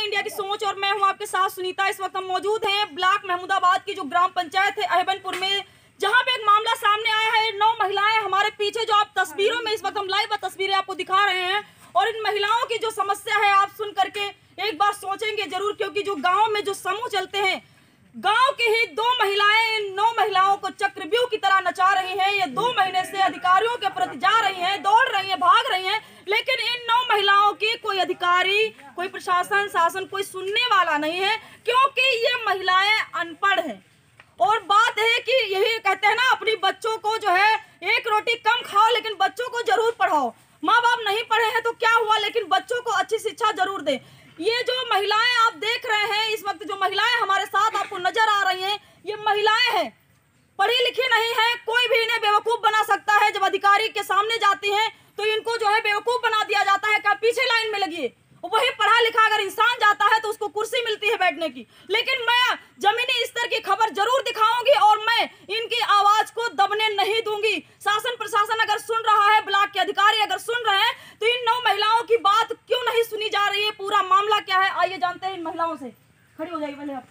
नए इंडिया की सोच और मैं हूं आपके साथ सुनीता। इस वक्त हम मौजूद हैं ब्लॉक महमूदाबाद की जो ग्राम पंचायत है अहबनपुर में, जहां पे एक मामला सामने आया है। 9 महिलाएं हमारे पीछे जो आप तस्वीरों में इस वक्त हम लाइव तस्वीरें आपको दिखा रहे हैं, और इन महिलाओं की जो समस्या है आप सुन करके एक बार सोचेंगे जरूर, क्योंकि जो गाँव में जो समूह चलते हैं, गांव की ही 2 महिलाएं इन 9 महिलाओं को चक्रव्यूह की तरह नचा रही हैं। ये 2 महीने से अधिकारियों के प्रति जा रही हैं, दौड़ रही हैं, भाग रही हैं, लेकिन इन 9 महिलाओं की कोई अधिकारी, कोई प्रशासन, शासन कोई सुनने वाला नहीं है, क्योंकि ये महिलाएं अनपढ़ हैं। और बात है कि यही कहते हैं ना, अपनी बच्चों को जो है एक रोटी कम खाओ लेकिन बच्चों को जरूर पढ़ाओ। माँ बाप नहीं पढ़े हैं तो क्या हुआ, लेकिन बच्चों को अच्छी शिक्षा जरूर दें। ये जो महिलाएं आप देख रहे हैं इस वक्त, जो महिलाएं हमारे साथ आपको नजर आ रही हैं, ये महिलाएं हैं, पढ़ी लिखी नहीं है। कोई भी इन्हें बेवकूफ बना सकता है। जब अधिकारी के सामने जाती हैं तो इनको जो है बेवकूफ बना दिया जाता है, क्या पीछे लाइन में लगी है। वही पढ़ा लिखा अगर इंसान जाता है तो उसको कुर्सी मिलती है बैठने की। लेकिन मैं जमीनी स्तर की खबर जरूर दिखाऊंगी और मैं इनकी आवाज को दबने नहीं दूंगी। शासन प्रशासन अगर सुन रहा है, ब्लॉक के अधिकारी अगर सुन रहे हैं, तो इन 9 महिलाओं की बात क्यों नहीं सुनी जा रही है, पूरा मामला क्या है, आइए जानते हैं इन महिलाओं से। खड़ी हो जाइए पहले। आप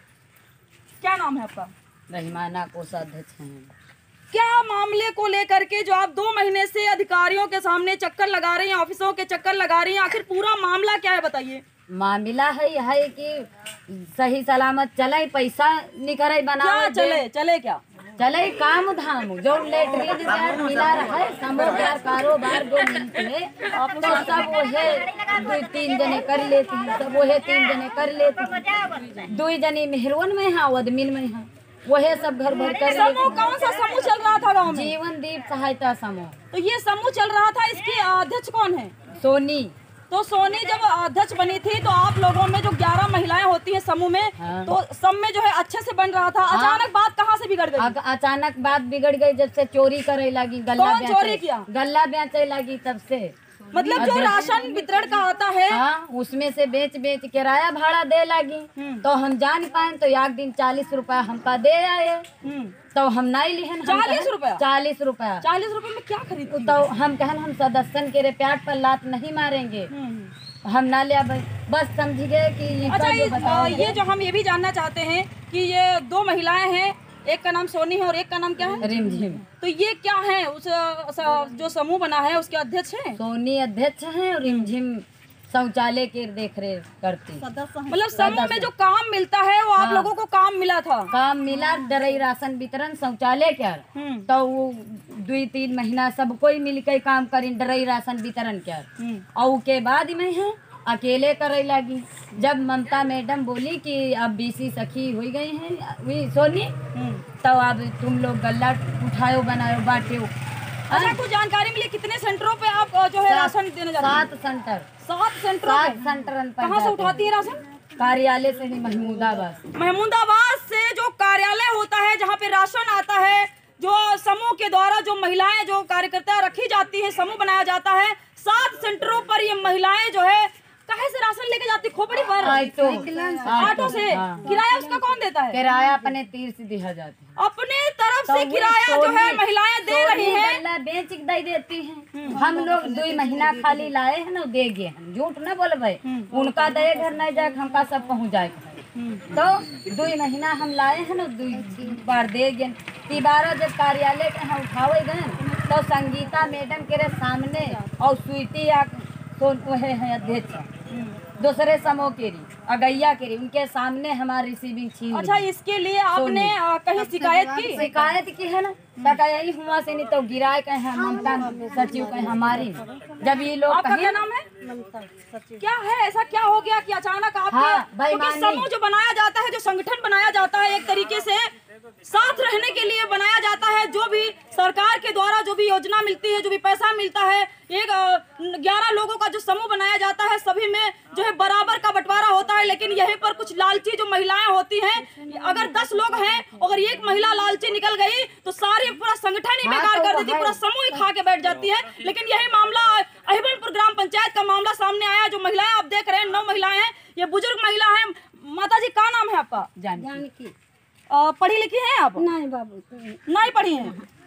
क्या नाम है आपका? रहीमाना कोषाध्यक्ष हैं। क्या मामले को लेकर के जो आप 2 महीने से अधिकारियों के सामने चक्कर लगा रही हैं, ऑफिसों के चक्कर लगा रही हैं, आखिर पूरा मामला क्या है बताइए। मामला है कि सही सलामत चले, पैसा निकले बनावे, चले क्या चले काम धाम जो लेटरिन मिला रहा है, समोदार कारोबार जो मिलते हैं तो सब वो 2-3 जने कर लेती हैं, सब वो 3 जने कर लेती हैं। 2 जने मेहरवन में है, वदमिन में है, वही सब घर भर कर। समूह कौन सा समूह चल रहा था गांव में? जीवन दीप सहायता समूह। तो ये समूह चल रहा था, इसकी अध्यक्ष कौन है? सोनी। तो सोनी जब अध्यक्ष बनी थी तो आप लोगों में जो 11 महिलाएं होती हैं समूह में, हाँ। तो सब में जो है अच्छे से बन रहा था। हाँ। अचानक बात कहाँ से बिगड़ गई? अचानक बात बिगड़ गई जब से चोरी करे लगी, कौन चोरी किया? गल्ला बेचे लगी तब से। मतलब जो राशन वितरण का आता है, हाँ, उसमें से बेच किराया भाड़ा दे लगी। तो हम जान पाए तो एक दिन 40 रुपया हमका दे आए, तो हम नहीं लिए। 40 रुपया? 40 रुपया। 40 रुपए में क्या खरीद? तो हम कहन हम सदस्यन के पेट पर लात नहीं मारेंगे, हम ना लिया, बस समझ गए कि। अच्छा, ये जो हम ये भी जानना चाहते हैं कि ये 2 महिलाएं हैं, एक का नाम सोनी है और एक का नाम क्या है? रिमझिम। तो ये क्या है, उस जो समूह बना है उसके अध्यक्ष हैं? सोनी अध्यक्ष हैं और रिमझिम शौचालय की देख रेख करती। मतलब समूह में जो काम मिलता है वो आप लोगों को काम मिला था? काम मिला, डरई राशन वितरण शौचालय कर, तो वो 2-3 महीना सब कोई मिल के काम करी, डरई राशन वितरण कर। और के बाद में है अकेले करे लगी। जब ममता मैडम बोली कि अब बीसी सखी हो गई हैं सोनी, तो अब तुम लोग गल्ला उठाओ, बनाओ, बांटो। अच्छा, कुछ जानकारी मिली कितने सेंटरों पे आप जो है राशन देने जा रहे हैं? 7 सेंटर। 7 सेंटर। कहाँ से उठाती है राशन? कार्यालय से ही, महमूदाबाद से जो कार्यालय होता है जहाँ पे राशन आता है, जो समूह के द्वारा जो महिलाएं जो कार्यकर्ता रखी जाती है, समूह बनाया जाता है, 7 सेंटरों पर ये महिलाएं जो है कहाँ से राशन लेके जाती? खोपड़ी पर? ऑटो से। किराया उसका कौन देता है? किराया अपने तीर से दिया जाता है, अपने तरफ से किराया जो है महिलाएं दे रही हैं, बेच दे देती हैं। हम लोग 2 महीना खाली लाए हैं ना, दे गए, झूठ न बोलबे, उनका दे घर नहीं जाए, हमका सब पहुँच जाए। तो 2 महीना हम लाए हैं ना, 2 बार दे गए। 12 जब कार्यालय के हम उठावे गए तो संगीता मैडम के सामने और स्वीटी तो वह है अध्यक्ष दूसरे समूह के अगैया के, उनके सामने हमारी रिसीविंग छीन। अच्छा, इसके लिए आपने कहीं शिकायत की? शिकायत की है ना, यही हुआ से नहीं तो गिराए कहे हैं ममता सचिव कहे हमारी। जब ये लोग, आपका क्या नाम है? ममता सचिव। क्या है, ऐसा क्या हो गया कि अचानक आपके समूह जो बनाया जाता है, जो संगठन बनाया जाता है, एक तरीके से साथ रहने के लिए बनाया जाता है, जो भी सरकार के द्वारा जो भी योजना मिलती है, जो भी पैसा मिलता है, एक 11 लोगों का जो समूह बनाया जाता है, सभी में जो है बराबर का बंटवारा होता है। लेकिन यहीं पर कुछ लालची जो महिलाएं होती हैं, अगर 10 लोग हैं, अगर एक महिला लालची निकल गई तो सारी पूरा संगठन ही बेकार कर देती, पूरा समूह ही खा के बैठ जाती है। लेकिन यही मामला अहबनपुर ग्राम पंचायत का मामला सामने आया। जो महिलाएं आप देख रहे हैं, 9 महिलाएं हैं, ये बुजुर्ग महिला है। माता जी, क्या नाम है आपका? जानकी। पढ़ी लिखी हैं आप? नहीं बाबू, नहीं पढ़ी हैं।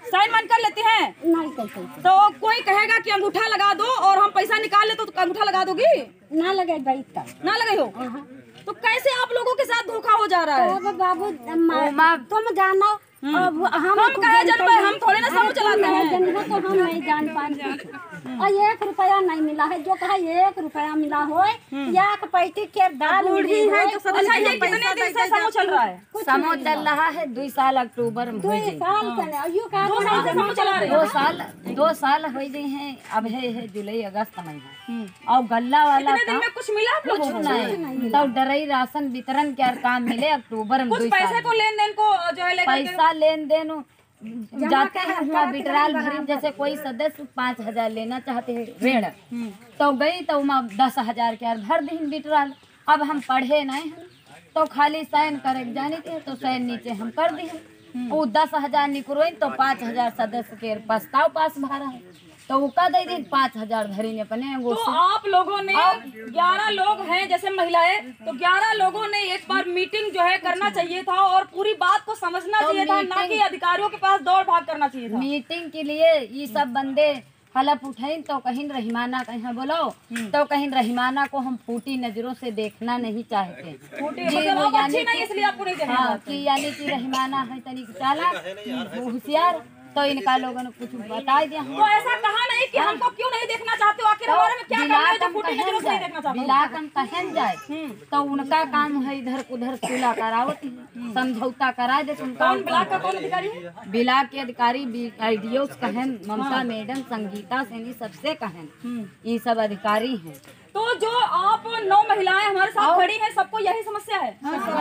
साइन मान कर लेती हैं? नहीं कैसे तो कोई कहेगा कि अंगूठा लगा दो और हम पैसा निकाल ले तो अंगूठा लगा दोगी? ना लगे भाई तक ना लगे हो तो कैसे आप लोगों के साथ धोखा हो जा रहा है? अब बाबू तुम जानो अब हम कहे जनपे, हम थोड़े ना समूह चलाते हैं। जनपे तो हम नहीं जान पाए और 1 रुपया नहीं मिला है। जो कहा 1 रुपया मिला हो या पैटी के दाल मिली है। अच्छा, ये कितने दिन से समूह चल रहा है? समूह चल रहा है 2 साल अक्टूबर में 2 साल पहले यूं कहा 2 साल से समूह चला रहे 2 साल हो गए हैं। अब है जुलाई अगस्त महीना और गल्ला वाला कितने दिन में कुछ मिला आप लोगों को? नहीं तो डरई राशन वितरण के काम मिले अक्टूबर में। कुछ पैसे को लेन देन को जो है लेकर पैसा लेन देन जाते हैं हुआ विड्राल भरी। जैसे कोई सदस्य 5,000 लेना चाहते हैं ऋण तो गई तो 10,000 के भर दी विड्राल। अब हम पढ़े नहीं हैं तो खाली साइन करे जाने थे तो साइन नीचे हम कर दिए। वो 10,000 निकलोई तो 5,000 सदस्य के प्रस्ताव पास भरा है तो वो का दे दी 5,000 धरी ने अपने वो। तो आप लोगों ने 11 लोग हैं जैसे महिलाएं, तो 11 लोगों ने एक बार मीटिंग जो है करना चाहिए था और पूरी बात को समझना चाहिए था, ना कि अधिकारियों के पास दौड़ भाग करना चाहिए था। मीटिंग के लिए ये सब बंदे हलफ उठाई तो कहीं रहीमाना कहीं बोलो तो कहीं रहीमाना को हम फूटी नजरों से देखना नहीं चाहते। मतलब आप अच्छी नहीं इसलिए आपको नहीं देखना। हाँ कि यानी कि रहीमाना है तनिक चाला होशियार तो इनका लोगों ने कुछ बता दिया। तो ऐसा कहा नहीं कि हमको क्यों नहीं देखना चाहते हो? आखिर हमारे में क्या करना है जो फूटी नजरों से नहीं देखना चाहते? बिलाकम कहन जाए तो उनका काम है इधर उधर सुलह करावत समझौता करा दे। कौन ब्लॉक का कौन अधिकारी है? ब्लॉक के अधिकारी IDO कहन ममता मैडम संगीता सैनी सबसे कहन ये सब अधिकारी हैं। तो जो आप 9 महिलाएं हमारे साथ खड़ी हैं सबको यही समस्या है?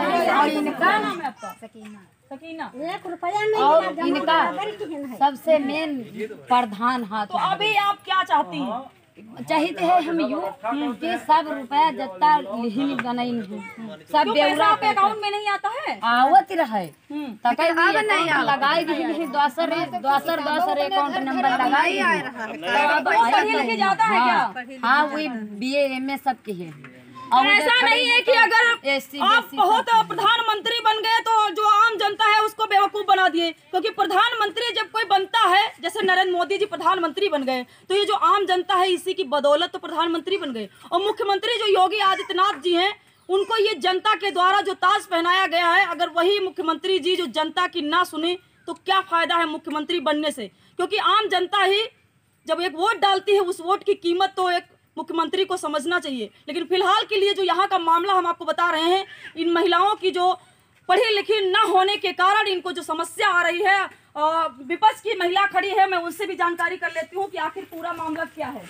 क्या नाम है आपका? सकीना। 1 रुपया नहीं और मिला। इनका सबसे मेन प्रधान हाथ। तो अभी आप क्या चाहती हैं? चाहते हैं हम यू कि सब रुपया जत्ता लिहिन बनाई सब पैसा आपके अकाउंट में नहीं आता है? आवत रहे तके अब नहीं लगाई दी दोसर अकाउंट नंबर लगाई अब पढ़ी लिखी जाता है क्या? हाँ वही BA MA सब की है। और ऐसा नहीं है कि अगर आप बहुत प्रधानमंत्री बन गए तो जो आम जनता है उसको बेवकूफ बना दिए, क्योंकि प्रधानमंत्री जब कोई बनता है जैसे नरेंद्र मोदी जी प्रधानमंत्री बन गए तो ये जो आम जनता है इसी की बदौलत तो प्रधानमंत्री बन गए। और मुख्यमंत्री जो योगी आदित्यनाथ जी हैं उनको ये जनता के द्वारा जो ताज पहनाया गया है, अगर वही मुख्यमंत्री जी जो जनता की ना सुने तो क्या फायदा है मुख्यमंत्री बनने से? क्योंकि आम जनता ही जब एक वोट डालती है उस वोट की कीमत तो एक मुख्यमंत्री को समझना चाहिए। लेकिन फिलहाल के लिए जो यहाँ का मामला हम आपको बता रहे हैं, इन महिलाओं की जो पढ़ी लिखी न होने के कारण इनको जो समस्या आ रही है, विपक्ष की महिला खड़ी है, मैं उनसे भी जानकारी कर लेती हूँ कि आखिर पूरा मामला क्या है।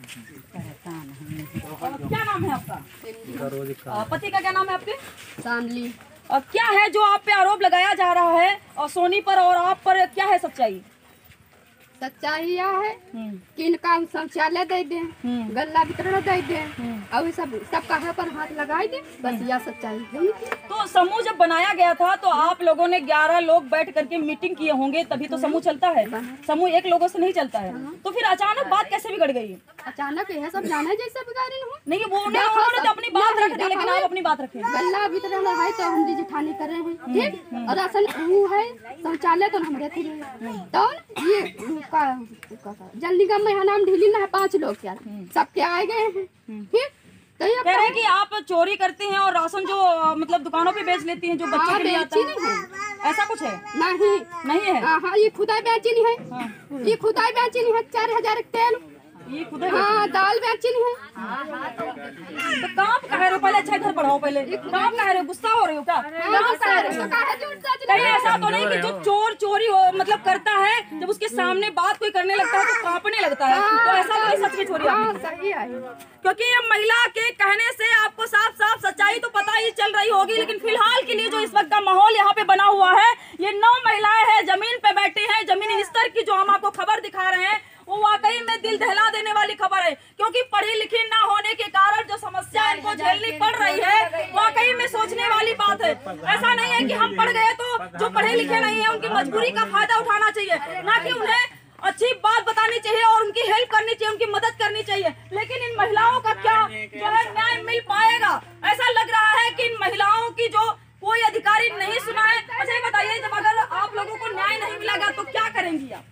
क्या नाम है आपका? पति का क्या नाम है आपके? सांडली। क्या है जो आप पे आरोप लगाया जा रहा है और सोनी पर और आप पर, क्या है सच्चाई? सच्चाई यह है कि इनका शौचालय दे दें, गल्ला वितरण दे दें और सब कहा पर हाथ लगाए दें, बस यह सच्चाई है। तो समूह जब बनाया गया था तो आप लोगों ने 11 लोग बैठ करके मीटिंग किए होंगे तभी तो समूह चलता है। समूह एक लोगों से नहीं चलता है। तो फिर अचानक बात कैसे बिगड़ गई? अचानक यह सब जाना जैसे बिगाड़ी नहीं, वो उन्होंने तो अपनी बात रख दी, लेकिन आप अपनी बात रखें। गल्ला वितरण है तो हम जिठानी कर रहे हैं, ठीक, और राशन वो है, शौचालय तो हमारे थे। तो ये जल निगम में नाम ढीली ना है 5 लोग क्या सबके आए गए हैं, ठीक। तो ये कह रहे हैं कि आप चोरी करते हैं और राशन जो मतलब दुकानों पे बेच लेती हैं जो बच्चों के लिए आता है, ऐसा कुछ है? नहीं है। हाँ, ये खुदाई बेचनी है, ये खुदाई बेचनी है 4,000 तेल, ये खुद है। हाँ, दाल बेचनी है। तो काम कह रहे हो? पहले अच्छा इधर बढ़ाओ, पहले काम कह रहे हो? गुस्सा हो रहे हो क्या? काम कह रहे हो? कहीं ऐसा तो नहीं कि जो चोर चोरी मतलब करता है जब उसके सामने बात कोई करने लगता है तो कांपने लगता है, तो ऐसा तो नहीं सच में चोरी आपने? क्योंकि ये महिला के कहने से आपको साफ साफ सच्चाई तो पता ही चल रही होगी, लेकिन फिलहाल के लिए जो इस वक्त का माहौल यहाँ पे बना हुआ है, ये 9 महिलाएं हैं, जमीन पे बैठी हैं। जमीनी स्तर की जो हम आपको खबर दिखा रहे हैं वो वाकई में दिल दहला देने वाली खबर है, क्योंकि पढ़ी लिखी ना होने के कारण जो समस्या इनको झेलनी पड़ रही है वाकई में सोचने वाली बात है। ऐसा नहीं है कि हम पढ़ गए तो जो पढ़े लिखे नहीं है उनकी मजबूरी का फायदा उठाना चाहिए, ना कि उन्हें अच्छी बात बतानी चाहिए और उनकी हेल्प करनी चाहिए, उनकी मदद करनी चाहिए। लेकिन इन महिलाओं का क्या जो है न्याय मिल पाएगा? ऐसा लग रहा है कि इन महिलाओं की जो कोई अधिकारी नहीं सुना है। अच्छा ये बताइए, जब अगर आप लोगों को न्याय नहीं मिलेगा तो क्या करेंगी आप?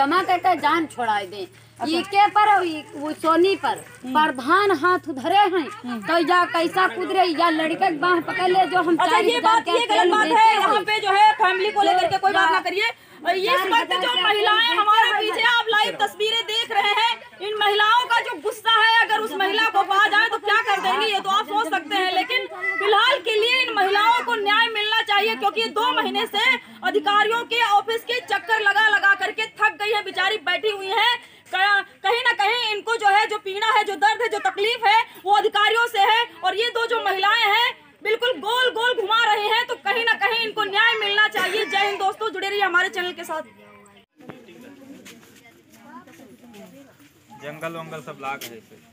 जमा करके जान छोड़ा दें। इके पर और वो सोनी पर प्रधान हाथ उधरे हैं तो या कैसा कुदरे या लड़के के बाह पकड़ ले जो हम अच्छा ये बात ये गलत बात है, यहाँ पे जो है फैमिली को लेकर के कोई बात ना करिए। ये इस वक्त जो महिलाएं हमारे पीछे आप लाइव तस्वीरें देख रहे हैं, इन महिलाओं का जो गुस्सा है, अगर उस महिला को पा जाए तो क्या कर देंगी ये तो आप सोच सकते हैं। लेकिन फिलहाल के लिए इन महिलाओं को न्याय मिलना चाहिए, क्योंकि 2 महीने से अधिकारियों के ऑफिस के चक्कर लगा लगा करके थक गई है, बेचारी बैठी हुई है। कहीं ना कहीं इनको जो है, जो पीड़ा है, जो दर्द है, जो तकलीफ है वो अधिकारियों से है। और ये 2 जो महिलाएं हैं बिल्कुल गोल गोल घुमा रही हैं, तो कहीं ना कहीं इनको न्याय मिलना चाहिए। जय हिंद दोस्तों, जुड़े रहिए हमारे चैनल के साथ। जंगल वंगल सब लाग है।